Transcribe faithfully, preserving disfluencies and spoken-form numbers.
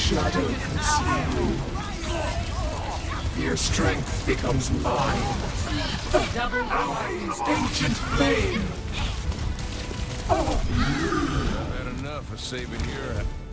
shadow conceal. Your strength becomes mine. Allies, ancient flame. I've had enough of saving your...